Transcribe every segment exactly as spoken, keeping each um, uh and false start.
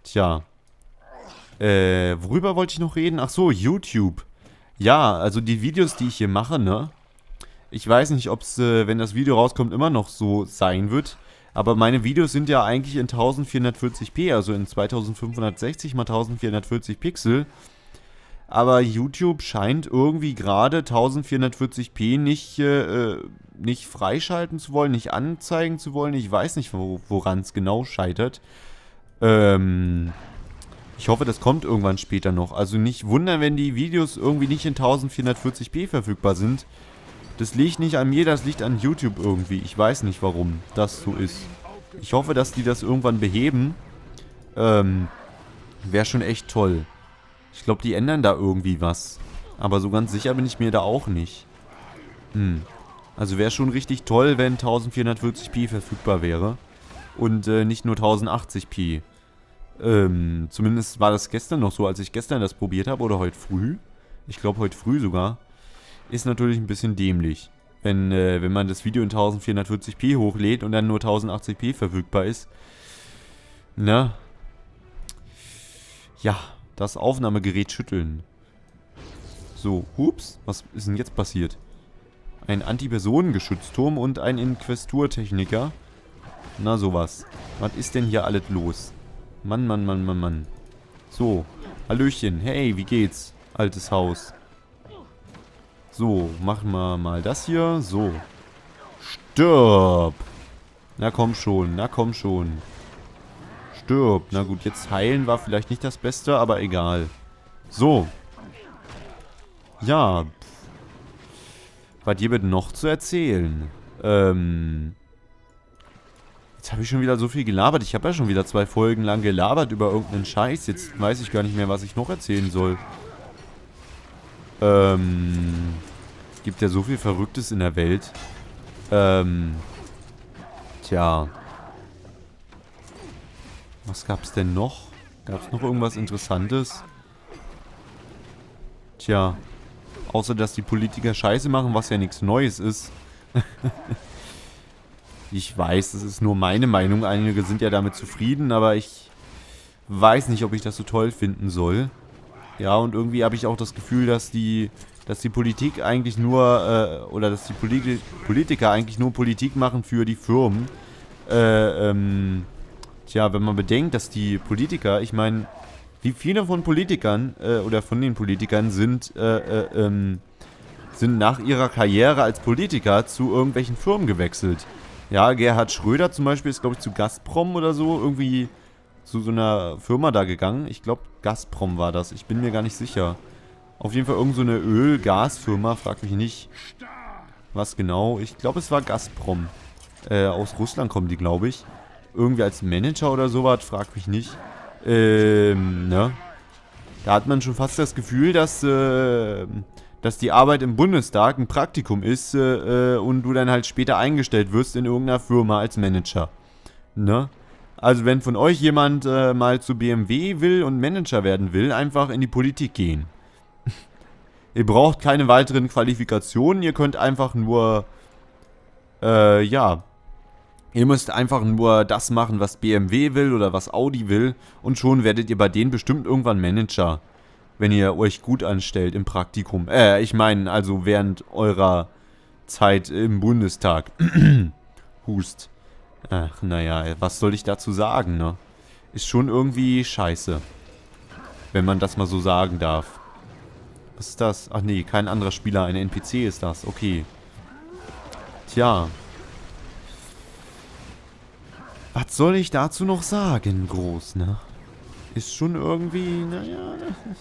Tja. Äh, worüber wollte ich noch reden? Ach so, YouTube. Ja, also die Videos, die ich hier mache, ne? Ich weiß nicht, ob es, äh, wenn das Video rauskommt, immer noch so sein wird. Aber meine Videos sind ja eigentlich in vierzehnhundertvierzig p, also in zweitausendfünfhundertsechzig mal vierzehnhundertvierzig Pixel. Aber YouTube scheint irgendwie gerade vierzehnhundertvierzig p nicht, äh, nicht freischalten zu wollen, nicht anzeigen zu wollen. Ich weiß nicht, wo, woran es genau scheitert. Ähm, ich hoffe, das kommt irgendwann später noch. Also nicht wundern, wenn die Videos irgendwie nicht in vierzehnhundertvierzig p verfügbar sind. Das liegt nicht an mir, das liegt an YouTube irgendwie. Ich weiß nicht, warum das so ist. Ich hoffe, dass die das irgendwann beheben. Ähm, wäre schon echt toll. Ich glaube, die ändern da irgendwie was. Aber so ganz sicher bin ich mir da auch nicht. Hm. Also wäre schon richtig toll, wenn vierzehnhundertvierzig p verfügbar wäre. Und äh, nicht nur tausendachtzig p. Ähm, zumindest war das gestern noch so, als ich gestern das probiert habe. Oder heute früh. Ich glaube, heute früh sogar. Ist natürlich ein bisschen dämlich. Wenn, äh, wenn man das Video in vierzehnhundertvierzig p hochlädt und dann nur tausendachtzig p verfügbar ist. Na? Ja. Das Aufnahmegerät schütteln. So, hups, was ist denn jetzt passiert? Ein Antipersonengeschützturm und ein Inquesturtechniker. Na sowas. Was ist denn hier alles los? Mann, Mann, Mann, Mann, Mann. So, Hallöchen. Hey, wie geht's? Altes Haus. So, machen wir mal das hier. So. Stirb! Na komm schon, na komm schon. Stirb. Na gut, jetzt heilen war vielleicht nicht das Beste, aber egal. So. Ja. Was gibt noch zu erzählen? Ähm. Jetzt habe ich schon wieder so viel gelabert. Ich habe ja schon wieder zwei Folgen lang gelabert über irgendeinen Scheiß. Jetzt weiß ich gar nicht mehr, was ich noch erzählen soll. Ähm. Es gibt ja so viel Verrücktes in der Welt. Ähm. Tja. Was gab's denn noch? Gab's noch irgendwas Interessantes? Tja. Außer, dass die Politiker Scheiße machen, was ja nichts Neues ist. Ich weiß, das ist nur meine Meinung. Einige sind ja damit zufrieden, aber ich weiß nicht, ob ich das so toll finden soll. Ja, und irgendwie habe ich auch das Gefühl, dass die, dass die Politik eigentlich nur, äh, oder dass die Polit Politiker eigentlich nur Politik machen für die Firmen. Äh, ähm... Tja, wenn man bedenkt, dass die Politiker, ich meine, wie viele von Politikern, äh, oder von den Politikern sind, äh, äh, ähm, sind nach ihrer Karriere als Politiker zu irgendwelchen Firmen gewechselt. Ja, Gerhard Schröder zum Beispiel ist, glaube ich, zu Gazprom oder so, irgendwie zu so einer Firma da gegangen. Ich glaube, Gazprom war das, ich bin mir gar nicht sicher. Auf jeden Fall irgend so eine Öl-Gas-Firma, frag mich nicht, was genau. Ich glaube, es war Gazprom. Äh, aus Russland kommen die, glaube ich. Irgendwie als Manager oder sowas, frag mich nicht. Ähm, ne? Da hat man schon fast das Gefühl, dass, äh, dass die Arbeit im Bundestag ein Praktikum ist, äh, und du dann halt später eingestellt wirst in irgendeiner Firma als Manager. Ne? Also wenn von euch jemand äh, mal zu B M W will und Manager werden will, einfach in die Politik gehen. Ihr braucht keine weiteren Qualifikationen, ihr könnt einfach nur, äh, ja... Ihr müsst einfach nur das machen, was B M W will oder was Audi will und schon werdet ihr bei denen bestimmt irgendwann Manager, wenn ihr euch gut anstellt im Praktikum. Äh, ich meine, also während eurer Zeit im Bundestag. Hust. Ach, naja, was soll ich dazu sagen, ne? Ist schon irgendwie scheiße. Wenn man das mal so sagen darf. Was ist das? Ach nee, kein anderer Spieler, ein N P C ist das. Okay. Tja. Was soll ich dazu noch sagen, groß, ne? Ist schon irgendwie, naja...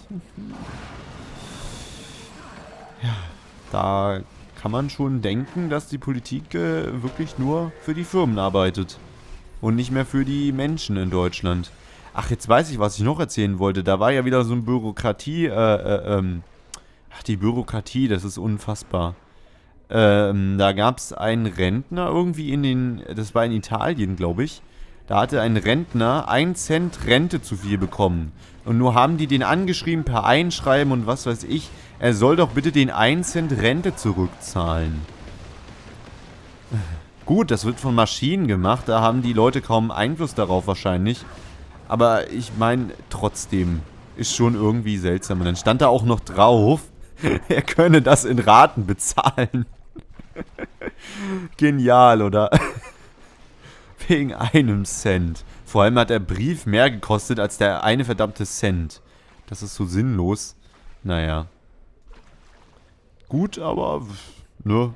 Ja, da kann man schon denken, dass die Politik äh, wirklich nur für die Firmen arbeitet. Und nicht mehr für die Menschen in Deutschland. Ach, jetzt weiß ich, was ich noch erzählen wollte. Da war ja wieder so ein Bürokratie, äh, äh, ähm... Ach, die Bürokratie, das ist unfassbar. Ähm, da gab es einen Rentner irgendwie in den, das war in Italien, glaube ich. Da hatte ein Rentner ein Cent Rente zu viel bekommen. Und nur haben die den angeschrieben per Einschreiben und was weiß ich. Er soll doch bitte den ein Cent Rente zurückzahlen. Gut, das wird von Maschinen gemacht, da haben die Leute kaum Einfluss darauf wahrscheinlich. Aber ich meine, trotzdem, ist schon irgendwie seltsam. Und dann stand da auch noch drauf, er könne das in Raten bezahlen. Genial, oder? Wegen einem Cent. Vor allem hat der Brief mehr gekostet als der eine verdammte Cent. Das ist so sinnlos. Naja. Gut, aber... ne?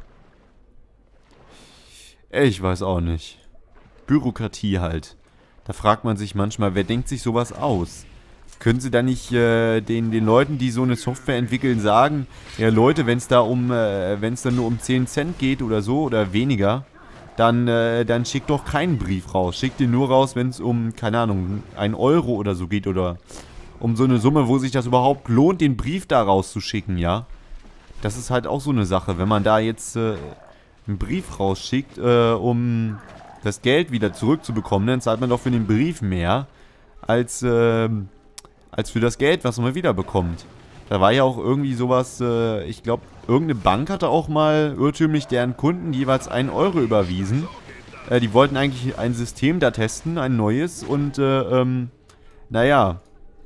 Ich weiß auch nicht. Bürokratie halt. Da fragt man sich manchmal, wer denkt sich sowas aus? Können Sie da nicht äh, den, den Leuten, die so eine Software entwickeln, sagen, ja Leute, wenn es da um, äh, wenn es dann nur um zehn Cent geht oder so oder weniger, dann, äh, dann schickt doch keinen Brief raus. Schickt den nur raus, wenn es um, keine Ahnung, ein Euro oder so geht oder um so eine Summe, wo sich das überhaupt lohnt, den Brief da rauszuschicken, ja? Das ist halt auch so eine Sache, wenn man da jetzt äh, einen Brief rausschickt, äh, um das Geld wieder zurückzubekommen, dann zahlt man doch für den Brief mehr, als, äh, als für das Geld, was man wiederbekommt. Da war ja auch irgendwie sowas, äh, ich glaube, irgendeine Bank hatte auch mal irrtümlich deren Kunden jeweils einen Euro überwiesen. Äh, die wollten eigentlich ein System da testen, ein neues, und, äh, ähm, naja.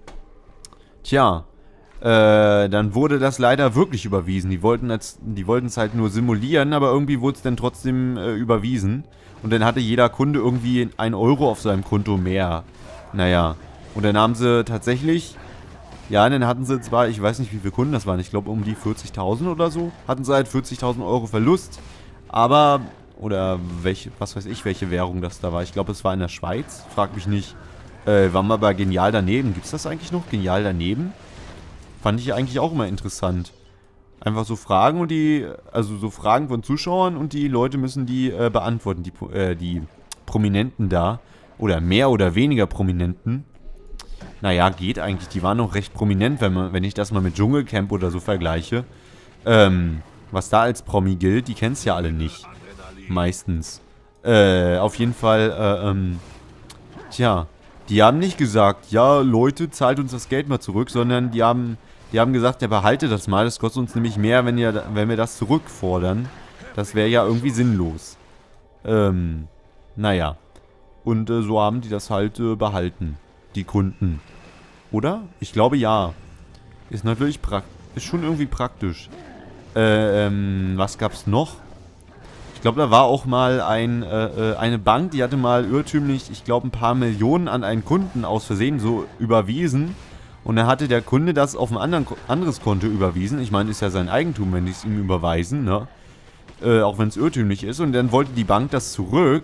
Tja, äh, dann wurde das leider wirklich überwiesen. Die wollten es die wollten es halt nur simulieren, aber irgendwie wurde es dann trotzdem äh, überwiesen. Und dann hatte jeder Kunde irgendwie einen Euro auf seinem Konto mehr. Naja. Und dann haben sie tatsächlich, ja, dann hatten sie zwar, ich weiß nicht, wie viele Kunden das waren, ich glaube um die vierzigtausend oder so, hatten sie halt vierzigtausend Euro Verlust. Aber, oder welche, was weiß ich, welche Währung das da war. Ich glaube, es war in der Schweiz. Frag mich nicht. Äh, war mal bei Genial daneben. Gibt's das eigentlich noch? Genial daneben? Fand ich eigentlich auch immer interessant. Einfach so Fragen und die, also so Fragen von Zuschauern und die Leute müssen die äh, beantworten, die, äh, die Prominenten da. Oder mehr oder weniger Prominenten. Naja, geht eigentlich. Die waren noch recht prominent, wenn, man, wenn ich das mal mit Dschungelcamp oder so vergleiche. Ähm, was da als Promi gilt, die kennst ja alle nicht. Meistens. Äh, auf jeden Fall, äh, ähm, tja, die haben nicht gesagt, ja, Leute, zahlt uns das Geld mal zurück, sondern die haben, die haben gesagt, ja, behalte das mal, das kostet uns nämlich mehr, wenn, ihr, wenn wir das zurückfordern. Das wäre ja irgendwie sinnlos. Ähm, naja. Und äh, so haben die das halt äh, behalten. Die Kunden. Oder? Ich glaube ja. Ist natürlich praktisch. Ist schon irgendwie praktisch. Äh, ähm, was gab's noch? Ich glaube, da war auch mal ein, äh, eine Bank, die hatte mal irrtümlich, ich glaube, ein paar Millionen an einen Kunden aus Versehen so überwiesen. Und dann hatte der Kunde das auf ein anderen, anderes Konto überwiesen. Ich meine, ist ja sein Eigentum, wenn die es ihm überweisen, ne? Äh, auch wenn es irrtümlich ist. Und dann wollte die Bank das zurück.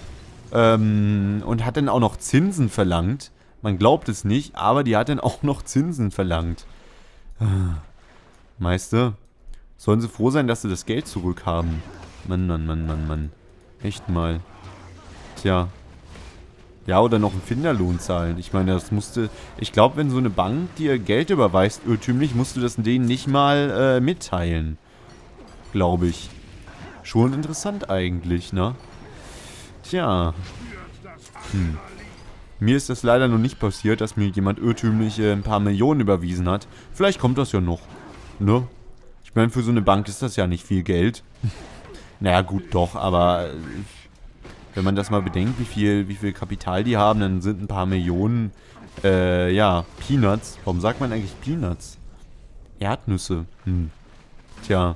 Ähm, und hat dann auch noch Zinsen verlangt. Man glaubt es nicht, aber die hat dann auch noch Zinsen verlangt. Meister, sollen sie froh sein, dass sie das Geld zurückhaben. Mann, Mann, Mann, Mann, Mann. Echt mal. Tja. Ja, oder noch einen Finderlohn zahlen. Ich meine, das musste... Ich glaube, wenn so eine Bank dir Geld überweist, irrtümlich, musst du das denen nicht mal äh, mitteilen. Glaube ich. Schon interessant eigentlich, ne? Tja. Hm. Mir ist das leider noch nicht passiert, dass mir jemand irrtümlich äh, ein paar Millionen überwiesen hat. Vielleicht kommt das ja noch. Ne? Ich meine, für so eine Bank ist das ja nicht viel Geld. Naja, gut, doch, aber äh, wenn man das mal bedenkt, wie viel, wie viel Kapital die haben, dann sind ein paar Millionen, äh, ja, Peanuts. Warum sagt man eigentlich Peanuts? Erdnüsse. Hm. Tja.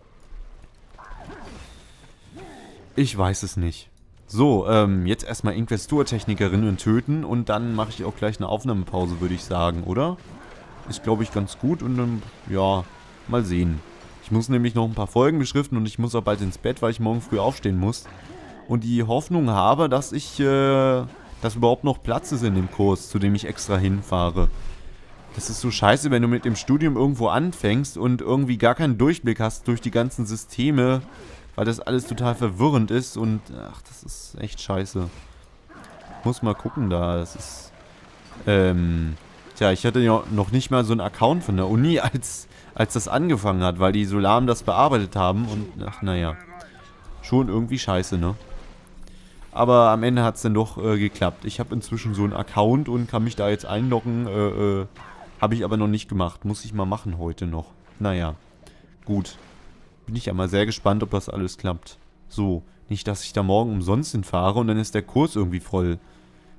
Ich weiß es nicht. So, ähm, jetzt erstmal Inquisitor-Technikerinnen töten und dann mache ich auch gleich eine Aufnahmepause, würde ich sagen, oder? Ist, glaube ich, ganz gut und dann, ja, mal sehen. Ich muss nämlich noch ein paar Folgen beschriften und ich muss auch bald ins Bett, weil ich morgen früh aufstehen muss. Und die Hoffnung habe, dass ich, äh, dass überhaupt noch Platz ist in dem Kurs, zu dem ich extra hinfahre. Das ist so scheiße, wenn du mit dem Studium irgendwo anfängst und irgendwie gar keinen Durchblick hast durch die ganzen Systeme, weil das alles total verwirrend ist und, ach, das ist echt scheiße. Ich muss mal gucken da, das ist, ähm, tja, ich hatte ja noch nicht mal so einen Account von der Uni, als, als das angefangen hat, weil die so lahm das bearbeitet haben und, ach, naja, schon irgendwie scheiße, ne? Aber am Ende hat es dann doch äh, geklappt. Ich habe inzwischen so einen Account und kann mich da jetzt einloggen, äh, äh, habe ich aber noch nicht gemacht. Muss ich mal machen heute noch. Naja, gut. Bin ich ja mal sehr gespannt, ob das alles klappt. So, nicht, dass ich da morgen umsonst hinfahre und dann ist der Kurs irgendwie voll.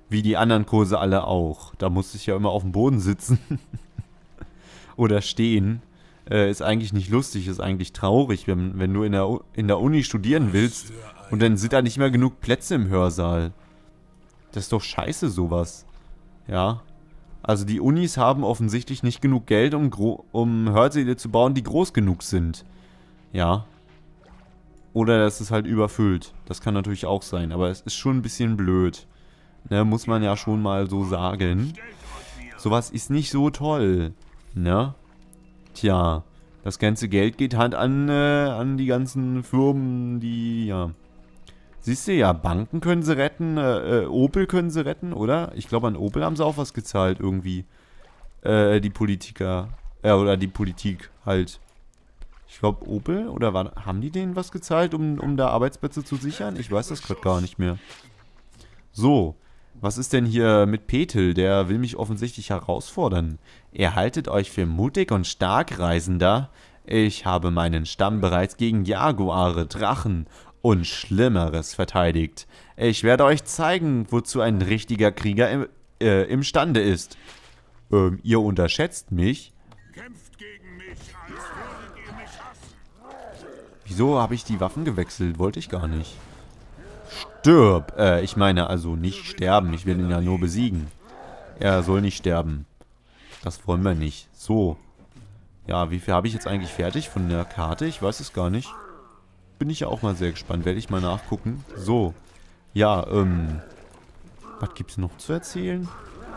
Wie die anderen Kurse alle auch. Da musste ich ja immer auf dem Boden sitzen. Oder stehen. Äh, ist eigentlich nicht lustig, ist eigentlich traurig, wenn, wenn du in der, in der Uni studieren willst und dann sind da nicht mehr genug Plätze im Hörsaal. Das ist doch scheiße, sowas. Ja. Also die Unis haben offensichtlich nicht genug Geld, um, um Hörsäle zu bauen, die groß genug sind. Ja. Oder das ist halt überfüllt. Das kann natürlich auch sein, aber es ist schon ein bisschen blöd. Ne, muss man ja schon mal so sagen. Sowas ist nicht so toll. Ne? Tja, das ganze Geld geht halt an, äh, an die ganzen Firmen, die, ja... Siehst du ja, Banken können sie retten, äh, äh, Opel können sie retten, oder? Ich glaube, an Opel haben sie auch was gezahlt, irgendwie. Äh, die Politiker, äh, oder die Politik halt. Ich glaube, Opel, oder war, haben die denen was gezahlt, um, um da Arbeitsplätze zu sichern? Ich weiß das gerade gar nicht mehr. So, was ist denn hier mit Petel? Der will mich offensichtlich herausfordern. Ihr haltet euch für mutig und stark, Reisender. Ich habe meinen Stamm bereits gegen Jaguare, Drachen und Schlimmeres verteidigt. Ich werde euch zeigen, wozu ein richtiger Krieger im, äh, imstande ist. Ähm, ihr unterschätzt mich? Kämpft gegen mich, als würdet ihr mich hassen. Wieso habe ich die Waffen gewechselt? Wollte ich gar nicht. Stirb! Äh, ich meine also nicht sterben. Ich will ihn ja nur besiegen. Er soll nicht sterben. Das wollen wir nicht. So. Ja, wie viel habe ich jetzt eigentlich fertig von der Karte? Ich weiß es gar nicht. Bin ich ja auch mal sehr gespannt. Werde ich mal nachgucken. So. Ja, ähm. Was gibt's noch zu erzählen?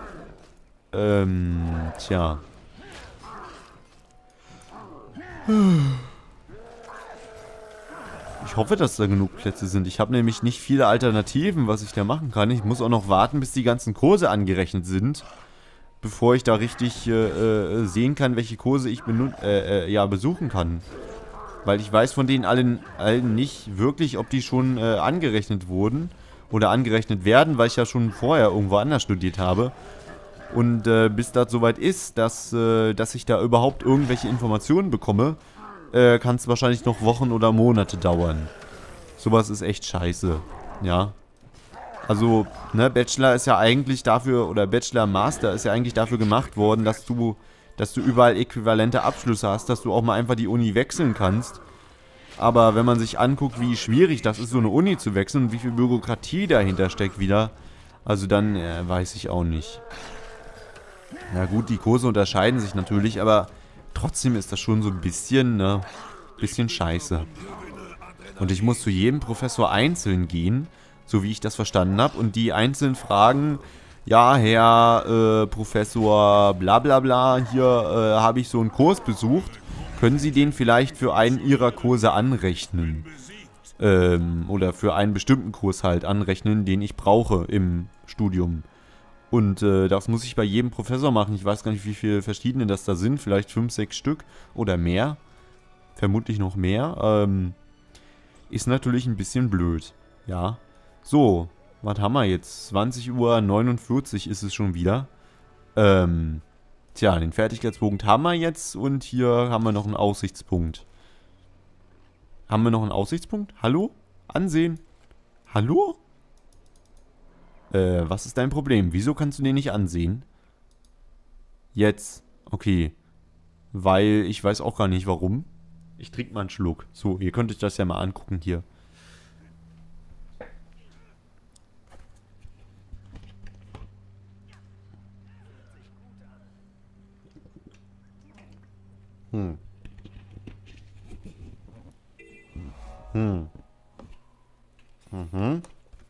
Ähm, tja. Ich hoffe, dass da genug Plätze sind. Ich habe nämlich nicht viele Alternativen, was ich da machen kann. Ich muss auch noch warten, bis die ganzen Kurse angerechnet sind. Bevor ich da richtig äh, äh, sehen kann, welche Kurse ich äh, äh, ja, besuchen kann. Weil ich weiß von denen allen, allen nicht wirklich, ob die schon äh, angerechnet wurden oder angerechnet werden, weil ich ja schon vorher irgendwo anders studiert habe. Und äh, bis das soweit ist, dass, äh, dass ich da überhaupt irgendwelche Informationen bekomme, äh, kann es wahrscheinlich noch Wochen oder Monate dauern. Sowas ist echt scheiße. Ja. Also, ne, Bachelor ist ja eigentlich dafür, oder Bachelor Master ist ja eigentlich dafür gemacht worden, dass du... dass du überall äquivalente Abschlüsse hast, dass du auch mal einfach die Uni wechseln kannst. Aber wenn man sich anguckt, wie schwierig das ist, so eine Uni zu wechseln und wie viel Bürokratie dahinter steckt wieder, also dann äh, weiß ich auch nicht. Na gut, die Kurse unterscheiden sich natürlich, aber trotzdem ist das schon so ein bisschen, ne, bisschen scheiße. Und ich muss zu jedem Professor einzeln gehen, so wie ich das verstanden habe, und die einzeln fragen... Ja, Herr äh, Professor bla bla bla, hier äh, habe ich so einen Kurs besucht. Können Sie den vielleicht für einen Ihrer Kurse anrechnen? Ähm, oder für einen bestimmten Kurs halt anrechnen, den ich brauche im Studium. Und äh, das muss ich bei jedem Professor machen. Ich weiß gar nicht, wie viele verschiedene das da sind. Vielleicht fünf, sechs Stück oder mehr. Vermutlich noch mehr. Ähm, ist natürlich ein bisschen blöd. Ja. So. Was haben wir jetzt? zwanzig Uhr neunundvierzig ist es schon wieder. Ähm, tja, den Fertigkeitspunkt haben wir jetzt und hier haben wir noch einen Aussichtspunkt. Haben wir noch einen Aussichtspunkt? Hallo? Ansehen? Hallo? Äh, was ist dein Problem? Wieso kannst du den nicht ansehen? Jetzt. Okay. Weil ich weiß auch gar nicht warum. Ich trinke mal einen Schluck. So, ihr könnt euch das ja mal angucken hier. Hm. Hm. Mhm.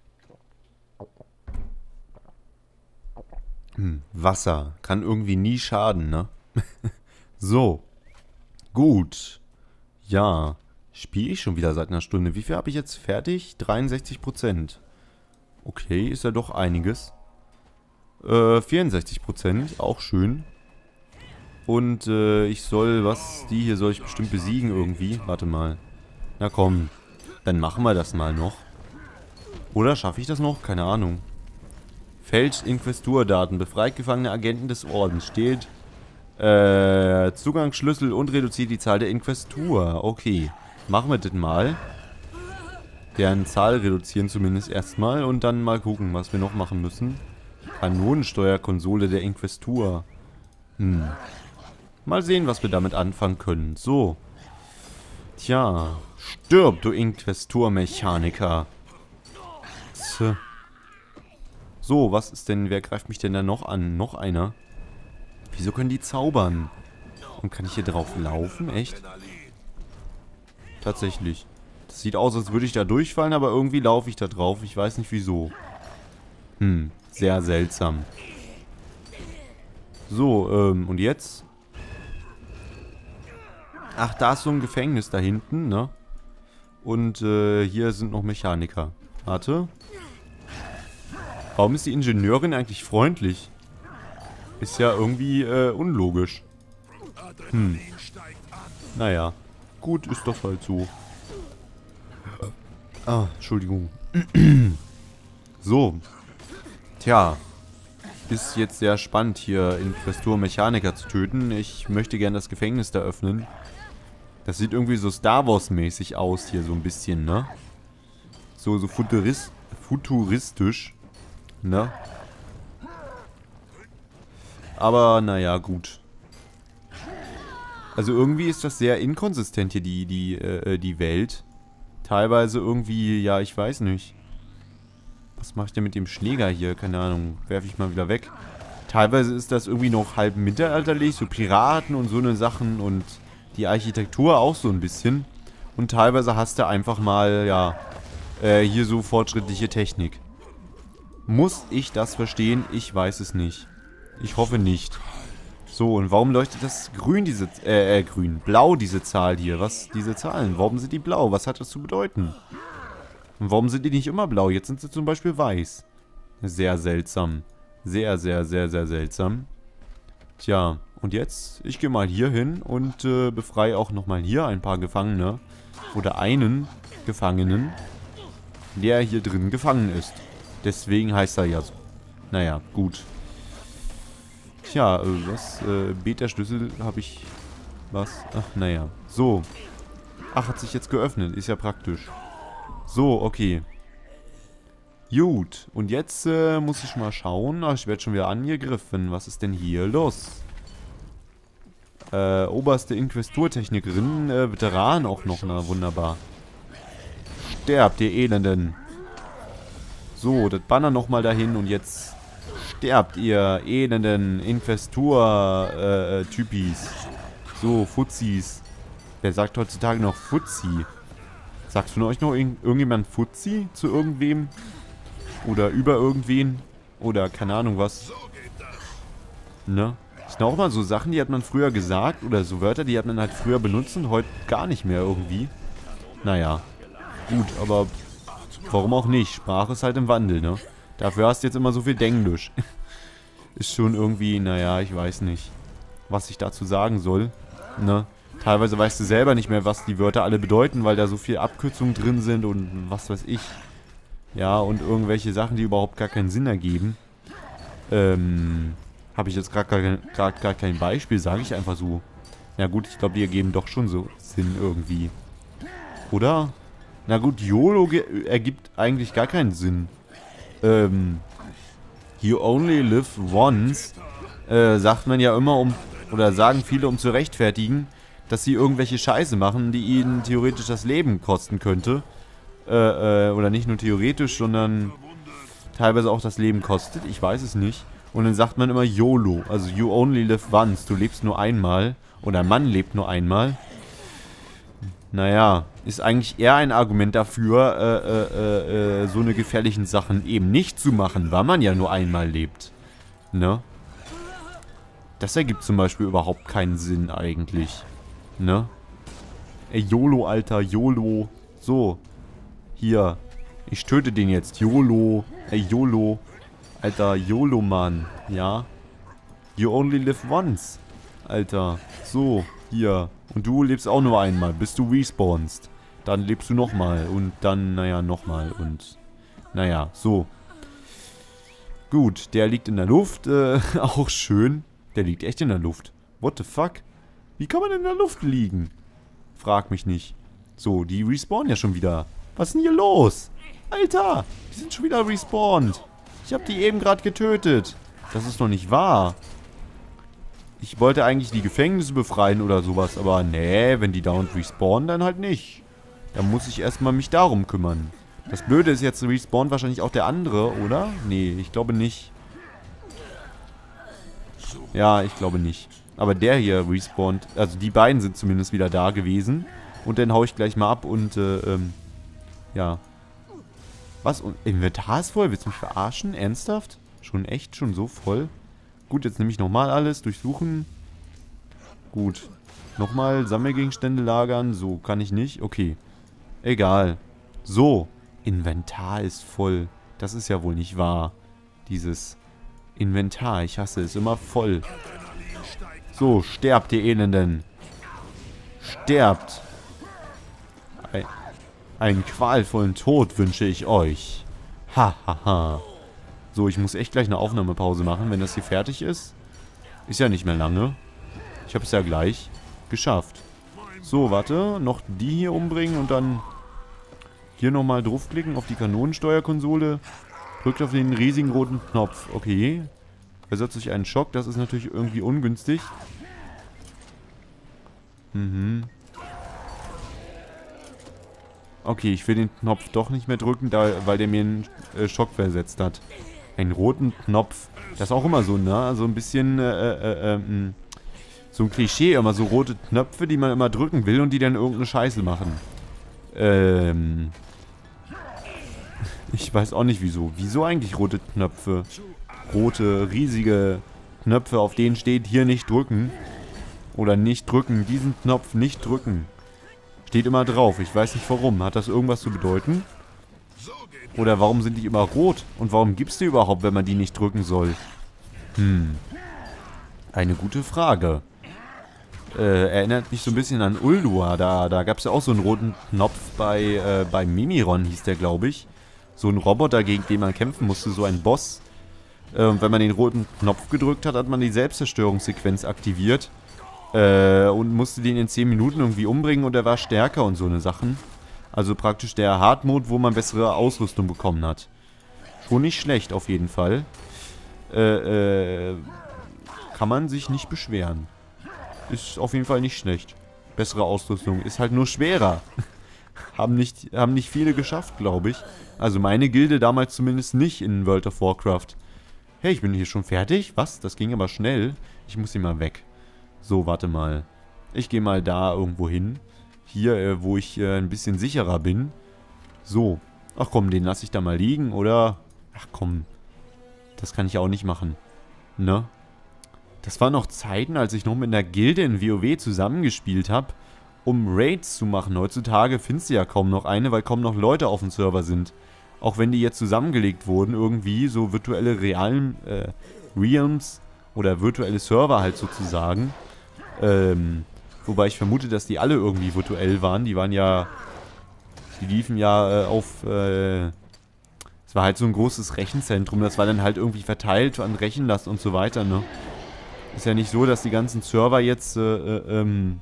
Hm. Wasser. Kann irgendwie nie schaden, ne? So. Gut. Ja. Spiele ich schon wieder seit einer Stunde. Wie viel habe ich jetzt fertig? dreiundsechzig Prozent. Okay, ist ja doch einiges. Äh, vierundsechzig Prozent. Auch schön. Und äh, ich soll, was, die hier soll ich bestimmt besiegen irgendwie. Warte mal. Na komm, dann machen wir das mal noch. Oder schaffe ich das noch? Keine Ahnung. Fälscht Inquisiturdaten. Befreit gefangene Agenten des Ordens. Stehlt äh, Zugangsschlüssel und reduziert die Zahl der Inquisitur. Okay, machen wir das mal. Deren Zahl reduzieren zumindest erstmal und dann mal gucken, was wir noch machen müssen. Kanonensteuerkonsole der Inquestur. Hm. Mal sehen, was wir damit anfangen können. So. Tja. Stirb, du Inquestur-Mechaniker. Tja. So, was ist denn... Wer greift mich denn da noch an? Noch einer? Wieso können die zaubern? Und kann ich hier drauf laufen? Echt? Tatsächlich. Das sieht aus, als würde ich da durchfallen, aber irgendwie laufe ich da drauf. Ich weiß nicht wieso. Hm, sehr seltsam. So, ähm, und jetzt? Ach, da ist so ein Gefängnis da hinten, ne? Und, äh, hier sind noch Mechaniker. Warte. Warum ist die Ingenieurin eigentlich freundlich? Ist ja irgendwie, äh, unlogisch. Hm. Naja. Gut, ist das halt so. Ah, Entschuldigung. So. Tja. Ist jetzt sehr spannend, hier Inquestur-Mechaniker zu töten. Ich möchte gerne das Gefängnis da öffnen. Das sieht irgendwie so Star Wars-mäßig aus hier, so ein bisschen, ne? So, so futurist futuristisch, ne? Aber, naja, gut. Also irgendwie ist das sehr inkonsistent hier, die, die, äh, die Welt. Teilweise irgendwie, ja, ich weiß nicht. Was mache ich denn mit dem Schläger hier? Keine Ahnung, werfe ich mal wieder weg. Teilweise ist das irgendwie noch halb mittelalterlich, so Piraten und so eine Sachen und die Architektur auch so ein bisschen. Und teilweise hast du einfach mal, ja, äh, hier so fortschrittliche Technik. Muss ich das verstehen? Ich weiß es nicht. Ich hoffe nicht. So, und warum leuchtet das grün, diese, äh, äh, grün, blau, diese Zahl hier? Was, diese Zahlen? Warum sind die blau? Was hat das zu bedeuten? Und warum sind die nicht immer blau? Jetzt sind sie zum Beispiel weiß. Sehr seltsam. Sehr, sehr, sehr, sehr seltsam. Tja, und jetzt, ich gehe mal hier hin und äh, befreie auch nochmal hier ein paar Gefangene. Oder einen Gefangenen, der hier drin gefangen ist. Deswegen heißt er ja so. Naja, gut. Tja, äh, was? Äh, Beta-Schlüssel habe ich... Was? Ach, naja. So. Ach, hat sich jetzt geöffnet. Ist ja praktisch. So, okay. Gut. Und jetzt äh, muss ich mal schauen. Ach, ich werde schon wieder angegriffen. Was ist denn hier los? Äh, oberste Inquesturtechnikerin. Äh, Veteran auch noch. Na, wunderbar. Sterbt, ihr Elenden. So, das Banner nochmal dahin und jetzt... Sterbt, ihr elenden Inquestur-Typis. Äh, so, Fuzis. Wer sagt heutzutage noch Fuzzi? Sagt von euch noch irg irgendjemand Fuzzi zu irgendwem? Oder über irgendwen? Oder keine Ahnung was. Ne? Das sind auch mal so Sachen, die hat man früher gesagt. Oder so Wörter, die hat man halt früher benutzt und heute gar nicht mehr irgendwie. Naja. Gut, aber warum auch nicht? Sprache ist halt im Wandel, ne? Dafür hast du jetzt immer so viel Denglisch. Ist schon irgendwie, naja, ich weiß nicht, was ich dazu sagen soll. Ne? Teilweise weißt du selber nicht mehr, was die Wörter alle bedeuten, weil da so viel Abkürzungen drin sind und was weiß ich. Ja, und irgendwelche Sachen, die überhaupt gar keinen Sinn ergeben. Ähm, habe ich jetzt gerade gar, gar kein Beispiel, sage ich einfach so. Na gut, ich glaube, die ergeben doch schon so Sinn irgendwie. Oder? Na gut, YOLO ergibt eigentlich gar keinen Sinn. Ähm, you only live once, äh, sagt man ja immer um, oder sagen viele, um zu rechtfertigen, dass sie irgendwelche Scheiße machen, die ihnen theoretisch das Leben kosten könnte. Äh, äh, oder nicht nur theoretisch, sondern teilweise auch das Leben kostet, ich weiß es nicht. Und dann sagt man immer YOLO, also you only live once, du lebst nur einmal, oder man lebt nur einmal. Naja, ist eigentlich eher ein Argument dafür, äh, äh, äh, so eine gefährlichen Sachen eben nicht zu machen, weil man ja nur einmal lebt. Ne? Das ergibt zum Beispiel überhaupt keinen Sinn eigentlich. Ne? Ey, YOLO, Alter, YOLO. So. Hier. Ich töte den jetzt. YOLO. Ey, YOLO. Alter, YOLO, Mann. Ja? You only live once. Alter. So. Hier. Und du lebst auch nur einmal, bis du respawnst. Dann lebst du nochmal. Und dann, naja, nochmal. Und, naja, so. Gut, der liegt in der Luft. Äh, auch schön. Der liegt echt in der Luft. What the fuck? Wie kann man in der Luft liegen? Frag mich nicht. So, die respawnen ja schon wieder. Was ist denn hier los? Alter, die sind schon wieder respawned. Ich habe die eben gerade getötet. Das ist doch nicht wahr. Ich wollte eigentlich die Gefängnisse befreien oder sowas, aber nee, wenn die dauernd respawnen, dann halt nicht. Dann muss ich erstmal mich darum kümmern. Das Blöde ist jetzt, respawnt wahrscheinlich auch der andere, oder? Nee, ich glaube nicht. Ja, ich glaube nicht. Aber der hier respawnt, also die beiden sind zumindest wieder da gewesen. Und dann hau ich gleich mal ab und, äh, ähm, ja. Was? Und Inventar ist voll? Willst du mich verarschen? Ernsthaft? Schon echt? Schon so voll? Gut, jetzt nehme ich nochmal alles. Durchsuchen. Gut. Nochmal Sammelgegenstände lagern. So, kann ich nicht. Okay. Egal. So. Inventar ist voll. Das ist ja wohl nicht wahr. Dieses Inventar. Ich hasse es. Immer voll. So, sterbt, ihr Elenden. Sterbt. Ein, einen qualvollen Tod wünsche ich euch. Ha, ha, ha. So, ich muss echt gleich eine Aufnahmepause machen, wenn das hier fertig ist. Ist ja nicht mehr lange. Ich habe es ja gleich geschafft. So, warte. Noch die hier umbringen und dann hier nochmal draufklicken auf die Kanonensteuerkonsole. Drückt auf den riesigen roten Knopf. Okay. Versetzt sich einen Schock. Das ist natürlich irgendwie ungünstig. Mhm. Okay, ich will den Knopf doch nicht mehr drücken, da, weil der mir einen äh, Schock versetzt hat. Einen roten Knopf. Das ist auch immer so, ne? So ein bisschen, äh, äh, äh, so ein Klischee, immer so rote Knöpfe, die man immer drücken will und die dann irgendeine Scheiße machen. Ähm. Ich weiß auch nicht wieso. Wieso eigentlich rote Knöpfe? Rote, riesige Knöpfe, auf denen steht, hier nicht drücken. Oder nicht drücken, diesen Knopf nicht drücken. Steht immer drauf. Ich weiß nicht warum. Hat das irgendwas zu bedeuten? Oder warum sind die immer rot? Und warum gibt es die überhaupt, wenn man die nicht drücken soll? Hm. Eine gute Frage. Äh, erinnert mich so ein bisschen an Ulduar. Da, da gab es ja auch so einen roten Knopf bei, äh, bei Mimiron, hieß der, glaube ich. So ein Roboter, gegen den man kämpfen musste, so ein Boss. Äh, und wenn man den roten Knopf gedrückt hat, hat man die Selbstzerstörungssequenz aktiviert. Äh, und musste den in zehn Minuten irgendwie umbringen und er war stärker und so eine Sachen. Also praktisch der Hard-Mode, wo man bessere Ausrüstung bekommen hat. Schon nicht schlecht auf jeden Fall. Äh, äh, kann man sich nicht beschweren. Ist auf jeden Fall nicht schlecht. Bessere Ausrüstung. Ist halt nur schwerer. haben, nicht, haben nicht viele geschafft, glaube ich. Also meine Gilde damals zumindest nicht in World of Warcraft. Hey, ich bin hier schon fertig? Was? Das ging aber schnell. Ich muss hier mal weg. So, warte mal. Ich gehe mal da irgendwo hin. Hier, äh, wo ich äh, ein bisschen sicherer bin. So. Ach komm, den lasse ich da mal liegen, oder? Ach komm. Das kann ich auch nicht machen. Ne? Das waren noch Zeiten, als ich noch mit einer Gilde in WoW zusammengespielt habe, um Raids zu machen. Heutzutage findest du ja kaum noch eine, weil kaum noch Leute auf dem Server sind. Auch wenn die jetzt zusammengelegt wurden, irgendwie, so virtuelle Realm, äh, Realms oder virtuelle Server halt sozusagen. Ähm, wobei ich vermute, dass die alle irgendwie virtuell waren. Die waren ja, die liefen ja äh, auf, äh, es war halt so ein großes Rechenzentrum. Das war dann halt irgendwie verteilt an Rechenlast und so weiter, ne? Ist ja nicht so, dass die ganzen Server jetzt, äh, äh, ähm,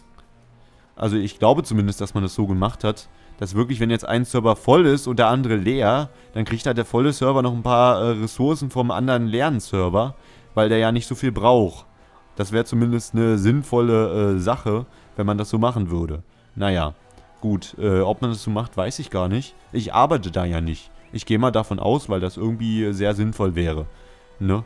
also ich glaube zumindest, dass man das so gemacht hat, dass wirklich, wenn jetzt ein Server voll ist und der andere leer, dann kriegt halt der volle Server noch ein paar äh, Ressourcen vom anderen leeren Server, weil der ja nicht so viel braucht. Das wäre zumindest eine sinnvolle äh, Sache, wenn man das so machen würde. Naja, gut, äh, ob man das so macht, weiß ich gar nicht. Ich arbeite da ja nicht. Ich gehe mal davon aus, weil das irgendwie sehr sinnvoll wäre. Ne?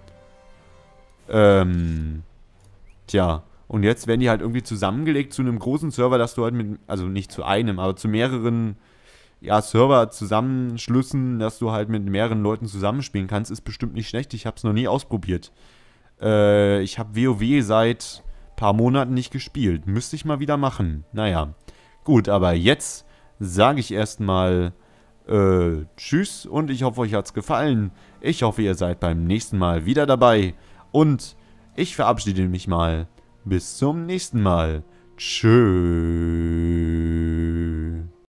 Ähm, tja, und jetzt werden die halt irgendwie zusammengelegt zu einem großen Server, dass du halt mit, also nicht zu einem, aber zu mehreren, ja, Server-Zusammenschlüssen, dass du halt mit mehreren Leuten zusammenspielen kannst, ist bestimmt nicht schlecht. Ich habe es noch nie ausprobiert. Äh, ich habe WoW seit ein paar Monaten nicht gespielt. Müsste ich mal wieder machen. Naja, gut, aber jetzt sage ich erstmal äh, tschüss und ich hoffe, euch hat's gefallen. Ich hoffe, ihr seid beim nächsten Mal wieder dabei. Und ich verabschiede mich mal. Bis zum nächsten Mal. Tschüss.